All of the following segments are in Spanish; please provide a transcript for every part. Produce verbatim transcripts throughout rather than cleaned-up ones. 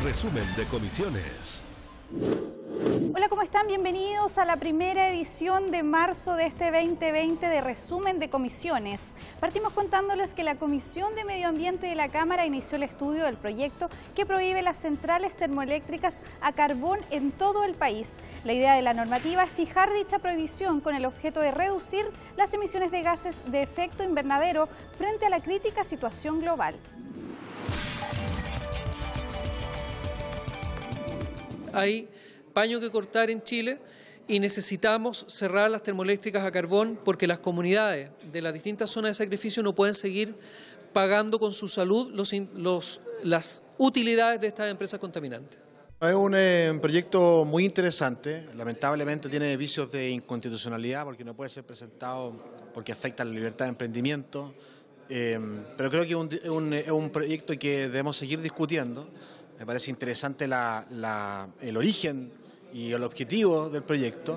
Resumen de comisiones. Hola, ¿cómo están? Bienvenidos a la primera edición de marzo de este veinte veinte de Resumen de Comisiones. Partimos contándoles que la Comisión de Medio Ambiente de la Cámara inició el estudio del proyecto que prohíbe las centrales termoeléctricas a carbón en todo el país. La idea de la normativa es fijar dicha prohibición con el objeto de reducir las emisiones de gases de efecto invernadero frente a la crítica situación global. Hay paño que cortar en Chile y necesitamos cerrar las termoeléctricas a carbón porque las comunidades de las distintas zonas de sacrificio no pueden seguir pagando con su salud los, los, las utilidades de estas empresas contaminantes. Es un eh, proyecto muy interesante, lamentablemente tiene vicios de inconstitucionalidad porque no puede ser presentado porque afecta a la libertad de emprendimiento, eh, pero creo que es un, un, es un proyecto que debemos seguir discutiendo. Me parece interesante la, la, el origen y el objetivo del proyecto.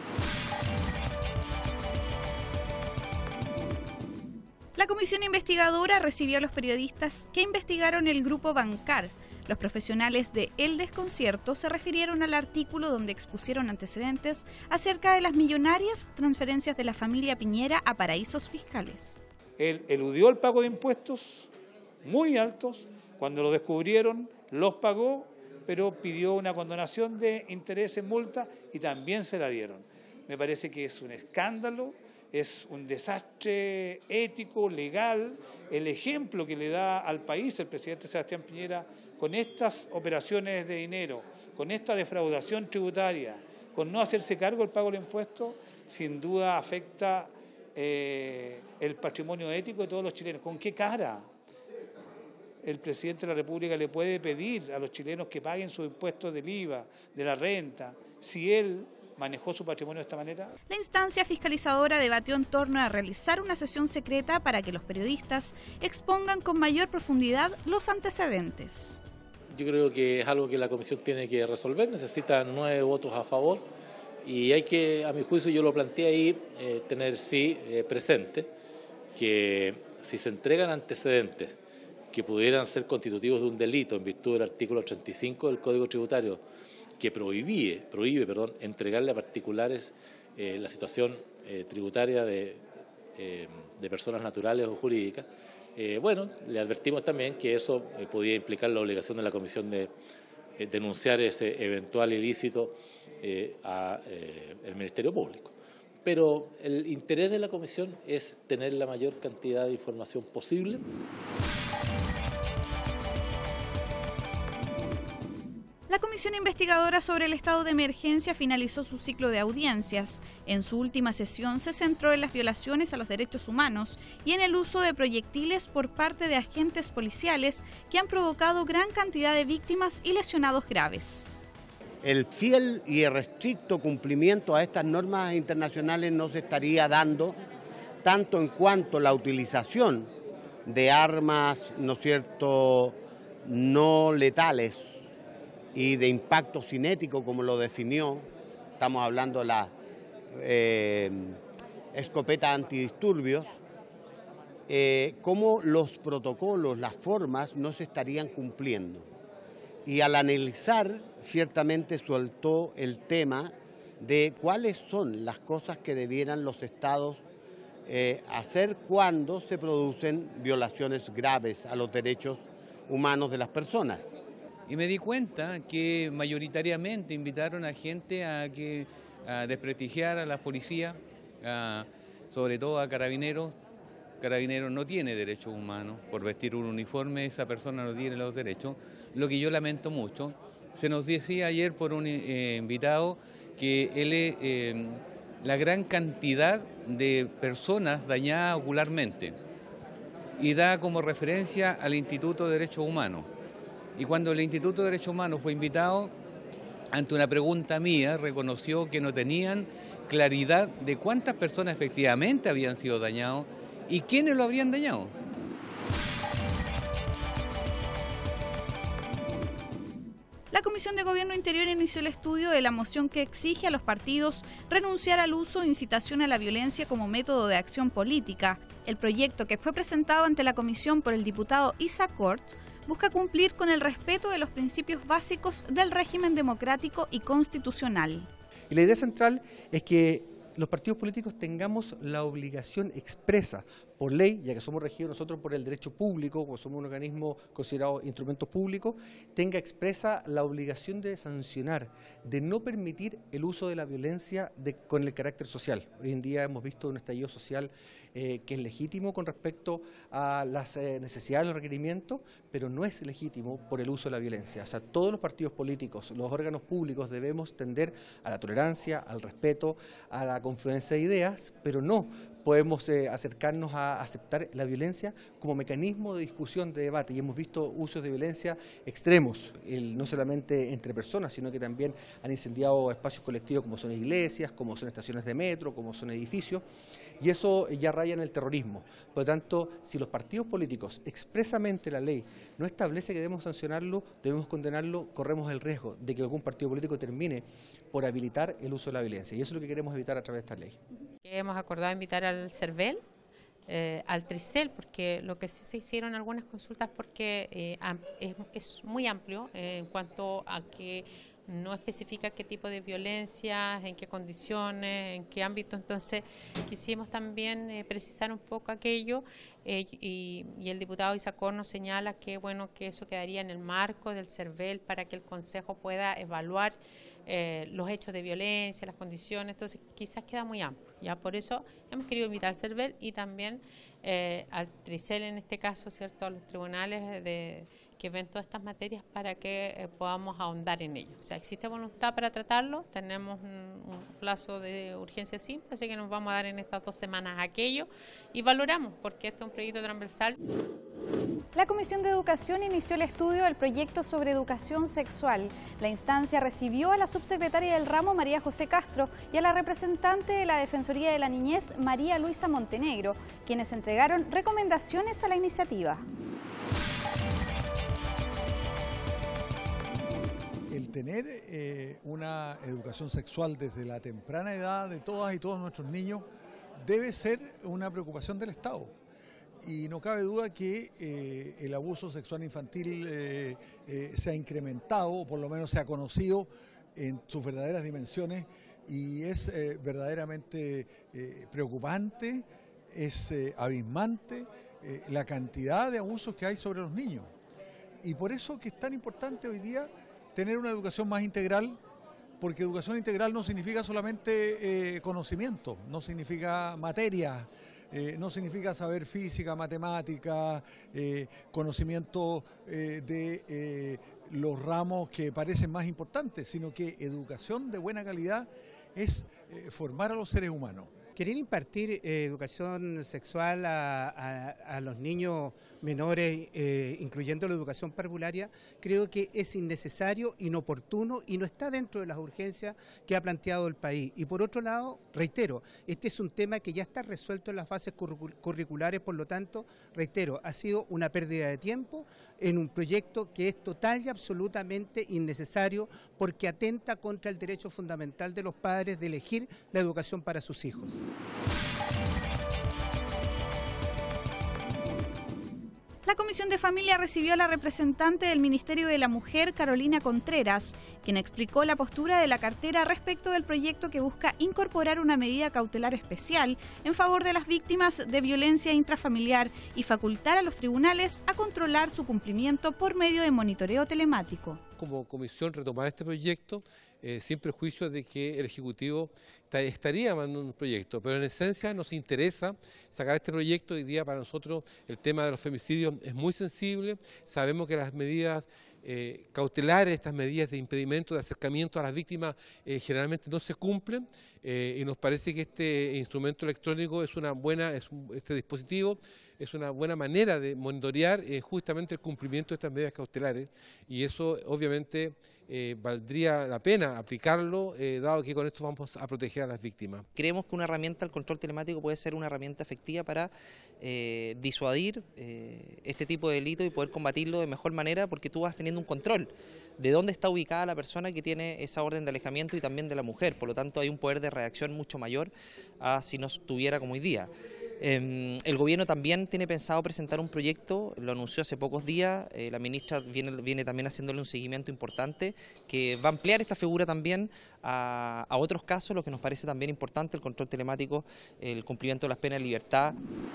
La comisión investigadora recibió a los periodistas que investigaron el grupo Bancar. Los profesionales de El Desconcierto se refirieron al artículo donde expusieron antecedentes acerca de las millonarias transferencias de la familia Piñera a paraísos fiscales. Él eludió el pago de impuestos muy altos, cuando lo descubrieron los pagó, pero pidió una condonación de intereses, multa, y también se la dieron. Me parece que es un escándalo, es un desastre ético, legal, el ejemplo que le da al país el presidente Sebastián Piñera con estas operaciones de dinero, con esta defraudación tributaria, con no hacerse cargo del pago del impuesto, sin duda afecta eh, el patrimonio ético de todos los chilenos. ¿Con qué cara el presidente de la República le puede pedir a los chilenos que paguen sus impuestos del I V A, de la renta, si él manejó su patrimonio de esta manera? La instancia fiscalizadora debatió en torno a realizar una sesión secreta para que los periodistas expongan con mayor profundidad los antecedentes. Yo creo que es algo que la comisión tiene que resolver, necesita nueve votos a favor y hay que, a mi juicio, yo lo planteé ahí, eh, tener sí eh, presente que si se entregan antecedentes que pudieran ser constitutivos de un delito en virtud del artículo treinta y cinco del Código Tributario, que prohíbe, prohíbe perdón, entregarle a particulares eh, la situación eh, tributaria de, eh, de personas naturales o jurídicas. Eh, bueno, le advertimos también que eso eh, podía implicar la obligación de la Comisión de eh, denunciar ese eventual ilícito eh, al eh, Ministerio Público. Pero el interés de la Comisión es tener la mayor cantidad de información posible. La comisión investigadora sobre el estado de emergencia finalizó su ciclo de audiencias. En su última sesión se centró en las violaciones a los derechos humanos y en el uso de proyectiles por parte de agentes policiales que han provocado gran cantidad de víctimas y lesionados graves. El fiel y estricto cumplimiento a estas normas internacionales no se estaría dando, tanto en cuanto a la utilización de armas, ¿no es cierto?, no letales y de impacto cinético, como lo definió, estamos hablando de la eh, escopeta antidisturbios, eh, cómo los protocolos, las formas no se estarían cumpliendo. Y al analizar, ciertamente soltó el tema de cuáles son las cosas que debieran los estados eh, hacer cuando se producen violaciones graves a los derechos humanos de las personas. Y me di cuenta que mayoritariamente invitaron a gente a, que, a desprestigiar a la policía, a, sobre todo a carabineros. Carabineros no tiene derechos humanos, por vestir un uniforme esa persona no tiene los derechos, lo que yo lamento mucho. Se nos decía ayer por un eh, invitado que él es eh, la gran cantidad de personas dañadas ocularmente y da como referencia al Instituto de Derechos Humanos. Y cuando el Instituto de Derechos Humanos fue invitado, ante una pregunta mía, reconoció que no tenían claridad de cuántas personas efectivamente habían sido dañados y quiénes lo habrían dañado. La Comisión de Gobierno Interior inició el estudio de la moción que exige a los partidos renunciar al uso e incitación a la violencia como método de acción política. El proyecto, que fue presentado ante la comisión por el diputado Isaac Cort, busca cumplir con el respeto de los principios básicos del régimen democrático y constitucional. Y la idea central es que los partidos políticos tengamos la obligación expresa por ley, ya que somos regidos nosotros por el derecho público, como somos un organismo considerado instrumento público, tenga expresa la obligación de sancionar, de no permitir el uso de la violencia de, con el carácter social. Hoy en día hemos visto un estallido social eh, que es legítimo con respecto a las eh, necesidades, los requerimientos, pero no es legítimo por el uso de la violencia. O sea, todos los partidos políticos, los órganos públicos debemos tender a la tolerancia, al respeto, a la confluencia de ideas, pero no podemos eh, acercarnos a aceptar la violencia como mecanismo de discusión, de debate, y hemos visto usos de violencia extremos, el, no solamente entre personas, sino que también han incendiado espacios colectivos como son iglesias, como son estaciones de metro, como son edificios, y eso ya raya en el terrorismo. Por lo tanto, si los partidos políticos, expresamente la ley, no establece que debemos sancionarlo, debemos condenarlo, corremos el riesgo de que algún partido político termine por habilitar el uso de la violencia, y eso es lo que queremos evitar a través de esta ley. Hemos acordado invitar al CERVEL, eh, al TRICEL, porque lo que sí se hicieron algunas consultas porque eh, es, es muy amplio eh, en cuanto a que no especifica qué tipo de violencia, en qué condiciones, en qué ámbito. Entonces quisimos también eh, precisar un poco aquello eh, y, y el diputado Isacor nos señala que bueno que eso quedaría en el marco del CERVEL para que el Consejo pueda evaluar eh, los hechos de violencia, las condiciones. Entonces quizás queda muy amplio. Ya por eso hemos querido invitar al CERVEL y también eh, al TRICEL en este caso, cierto, a los tribunales de que ven todas estas materias para que eh, podamos ahondar en ello. O sea, existe voluntad para tratarlo, tenemos un, un plazo de urgencia simple, así que nos vamos a dar en estas dos semanas aquello y valoramos, porque este es un proyecto transversal. La Comisión de Educación inició el estudio del proyecto sobre educación sexual. La instancia recibió a la subsecretaria del ramo, María José Castro, y a la representante de la Defensoría de la Niñez, María Luisa Montenegro, quienes entregaron recomendaciones a la iniciativa. El tener eh, una educación sexual desde la temprana edad de todas y todos nuestros niños debe ser una preocupación del Estado. Y no cabe duda que eh, el abuso sexual infantil eh, eh, se ha incrementado, o por lo menos se ha conocido en sus verdaderas dimensiones, y es eh, verdaderamente eh, preocupante, es eh, abismante eh, la cantidad de abusos que hay sobre los niños. Y por eso que es tan importante hoy día tener una educación más integral, porque educación integral no significa solamente eh, conocimiento, no significa materia, eh, no significa saber física, matemática, eh, conocimiento eh, de eh, los ramos que parecen más importantes, sino que educación de buena calidad es eh, formar a los seres humanos. Querer impartir eh, educación sexual a, a, a los niños menores, eh, incluyendo la educación parvularia, creo que es innecesario, inoportuno y no está dentro de las urgencias que ha planteado el país. Y por otro lado, reitero, este es un tema que ya está resuelto en las bases curriculares, por lo tanto, reitero, ha sido una pérdida de tiempo en un proyecto que es total y absolutamente innecesario porque atenta contra el derecho fundamental de los padres de elegir la educación para sus hijos. La Comisión de Familia recibió a la representante del Ministerio de la Mujer, Carolina Contreras, quien explicó la postura de la cartera respecto del proyecto que busca incorporar una medida cautelar especial en favor de las víctimas de violencia intrafamiliar y facultar a los tribunales a controlar su cumplimiento por medio de monitoreo telemático. Como comisión retomar este proyecto eh, sin perjuicio de que el Ejecutivo estaría mandando un proyecto, pero en esencia nos interesa sacar este proyecto. Hoy día para nosotros el tema de los femicidios es muy sensible, sabemos que las medidas eh, cautelares, estas medidas de impedimento, de acercamiento a las víctimas eh, generalmente no se cumplen eh, y nos parece que este instrumento electrónico es una buena, es un, este dispositivo es una buena manera de monitorear eh, justamente el cumplimiento de estas medidas cautelares, y eso obviamente eh, valdría la pena aplicarlo, eh, dado que con esto vamos a proteger a las víctimas. Creemos que una herramienta, el control telemático, puede ser una herramienta efectiva para eh, disuadir eh, este tipo de delito y poder combatirlo de mejor manera, porque tú vas teniendo un control de dónde está ubicada la persona que tiene esa orden de alejamiento y también de la mujer. Por lo tanto, hay un poder de reacción mucho mayor a si no estuviera como hoy día. Eh, el gobierno también tiene pensado presentar un proyecto, lo anunció hace pocos días, eh, la ministra viene, viene también haciéndole un seguimiento importante que va a ampliar esta figura también a, a otros casos, lo que nos parece también importante, el control telemático, el cumplimiento de las penas de libertad.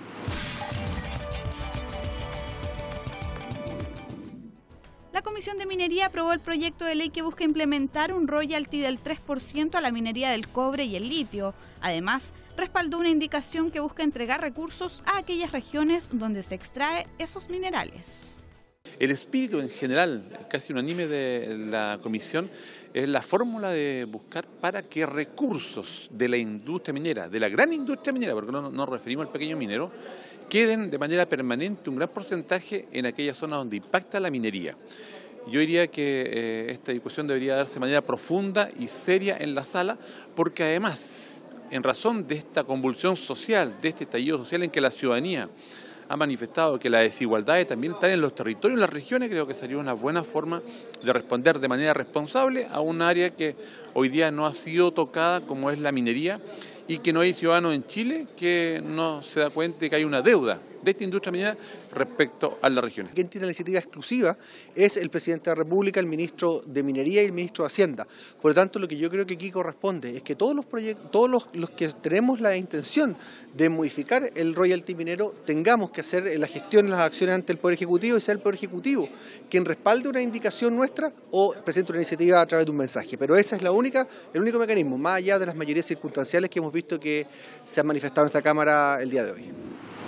La Comisión de Minería aprobó el proyecto de ley que busca implementar un royalty del tres por ciento a la minería del cobre y el litio. Además, respaldó una indicación que busca entregar recursos a aquellas regiones donde se extrae esos minerales. El espíritu en general, casi unánime de la Comisión, es la fórmula de buscar para que recursos de la industria minera, de la gran industria minera, porque no nos referimos al pequeño minero, queden de manera permanente un gran porcentaje en aquellas zonas donde impacta la minería. Yo diría que eh, esta discusión debería darse de manera profunda y seria en la sala, porque además, en razón de esta convulsión social, de este estallido social en que la ciudadanía ha manifestado que las desigualdades también están en los territorios, en las regiones, creo que sería una buena forma de responder de manera responsable a un área que hoy día no ha sido tocada, como es la minería, y que no hay ciudadanos en Chile que no se da cuenta de que hay una deuda de esta industria minera respecto a las regiones. Quien tiene la iniciativa exclusiva es el presidente de la República, el ministro de Minería y el ministro de Hacienda. Por lo tanto, lo que yo creo que aquí corresponde es que todos los proyectos, todos los, los que tenemos la intención de modificar el royalty minero, tengamos que hacer la gestión, las acciones ante el Poder Ejecutivo y sea el Poder Ejecutivo quien respalde una indicación nuestra o presente una iniciativa a través de un mensaje. Pero esa es la única, el único mecanismo, más allá de las mayorías circunstanciales que hemos visto que se han manifestado en esta Cámara el día de hoy.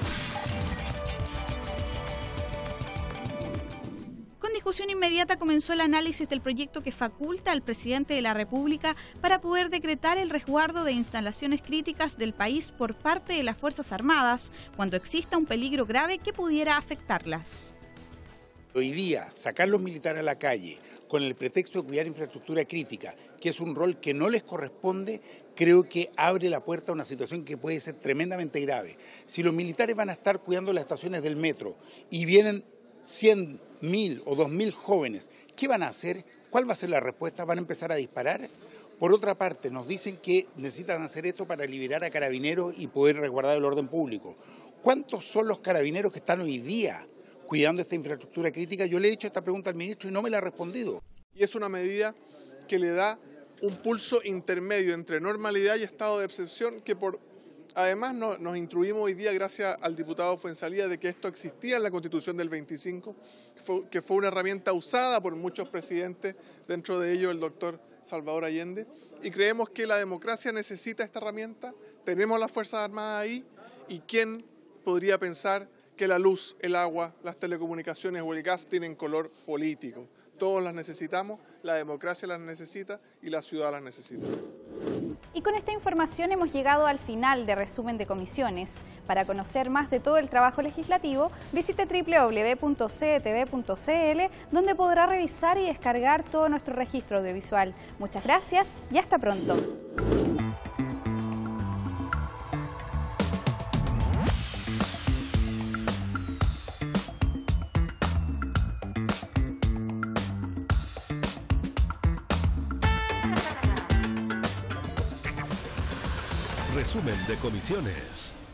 Con discusión inmediata comenzó el análisis del proyecto que faculta al presidente de la República para poder decretar el resguardo de instalaciones críticas del país por parte de las Fuerzas Armadas cuando exista un peligro grave que pudiera afectarlas. Hoy día, sacar los militares a la calle con el pretexto de cuidar infraestructura crítica, que es un rol que no les corresponde, creo que abre la puerta a una situación que puede ser tremendamente grave. Si los militares van a estar cuidando las estaciones del metro y vienen cien mil o dos mil jóvenes, ¿qué van a hacer? ¿Cuál va a ser la respuesta? ¿Van a empezar a disparar? Por otra parte, nos dicen que necesitan hacer esto para liberar a carabineros y poder resguardar el orden público. ¿Cuántos son los carabineros que están hoy día cuidando esta infraestructura crítica? Yo le he hecho esta pregunta al ministro y no me la ha respondido. Y es una medida que le da un pulso intermedio entre normalidad y estado de excepción que por además no, nos instruimos hoy día gracias al diputado Fuenzalía de que esto existía en la Constitución del veinticinco, que fue, que fue una herramienta usada por muchos presidentes, dentro de ellos el doctor Salvador Allende, y creemos que la democracia necesita esta herramienta, tenemos las Fuerzas Armadas ahí, y quién podría pensar que la luz, el agua, las telecomunicaciones o el gas tienen color político. Todos las necesitamos, la democracia las necesita y la ciudad las necesita. Y con esta información hemos llegado al final de Resumen de Comisiones. Para conocer más de todo el trabajo legislativo, visite doble u doble u doble u punto c e t v punto c l, donde podrá revisar y descargar todo nuestro registro audiovisual. Muchas gracias y hasta pronto. Resumen de Comisiones.